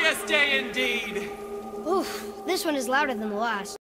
glorious day indeed! Oof, this one is louder than the last.